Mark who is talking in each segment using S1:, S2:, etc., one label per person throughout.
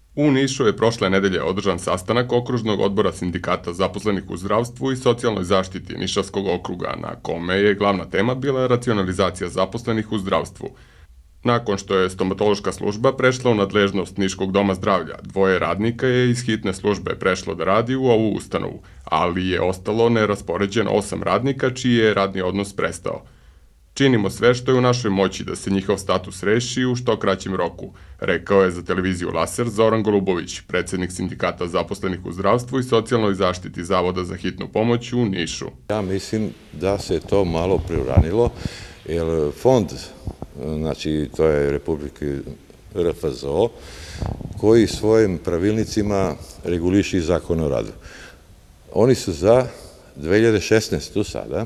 S1: U Nišu je prošle nedelje održan sastanak Okružnog odbora sindikata zaposlenih u zdravstvu i socijalnoj zaštiti Nišavskog okruga, na kome je glavna tema bila racionalizacija zaposlenih u zdravstvu. Nakon što je stomatološka služba prešla u nadležnost Niškog doma zdravlja, dvoje radnika je iz hitne službe prešlo da radi u ovu ustanovu, ali je ostalo neraspoređeno 8 radnika čiji je radni odnos prestao. Činimo sve što je u našoj moći da se njihov status reši u što kraćem roku, rekao je za televiziju Laser Zoran Golubović, predsednik sindikata zaposlenih u zdravstvu i socijalnoj zaštiti Zavoda za hitnu pomoć u Nišu.
S2: Ja mislim da se to malo preuranilo, jer fond, znači to je Republike RFZO, koji svojim pravilnicima reguliše Zakon o radu. Oni su za 2016. sada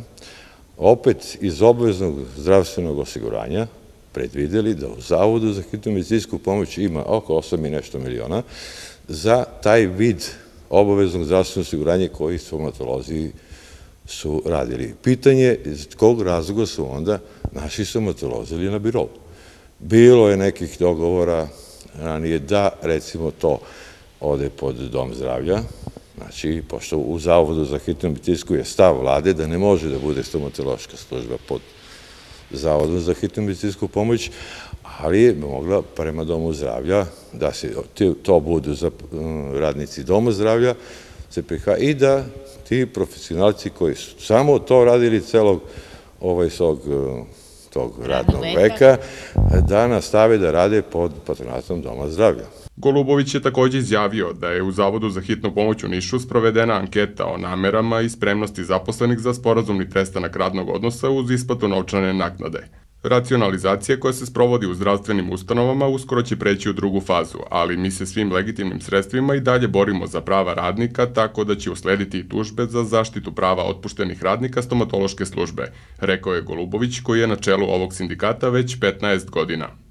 S2: opet iz obaveznog zdravstvenog osiguranja predvideli da u Zavodu za hitnu medicinsku pomoć ima oko 8 i nešto miliona za taj vid obaveznog zdravstvenog osiguranja koji stomatolozi su radili. Pitanje iz kog razloga su onda naši stomatolozili na birou. Bilo je nekih dogovora ranije da, recimo, to ode pod dom zdravlja, znači, pošto u Zavodu za hitnu medicinsku je stav vlade da ne može da bude stomatološka služba pod Zavodom za hitnu medicinsku pomoć, ali je mogla prema domu zdravlja da se to budu radnici doma zdravlja i da ti profesionalci koji su samo to radili celog svog tog radnog veka, da nastave da rade pod patronatom doma zdravlja.
S1: Golubović je takođe izjavio da je u Zavodu za hitnu pomoć u Nišu sprovedena anketa o namerama i spremnosti zaposlenih za sporazumni prestanak radnog odnosa uz isplatu novčane naknade. Racionalizacija koja se sprovodi u zdravstvenim ustanovama uskoro će preći u drugu fazu, ali mi se svim legitimnim sredstvima i dalje borimo za prava radnika, tako da će uslediti i tužbe za zaštitu prava otpuštenih radnika stomatološke službe, rekao je Golubović, koji je na čelu ovog sindikata već 15 godina.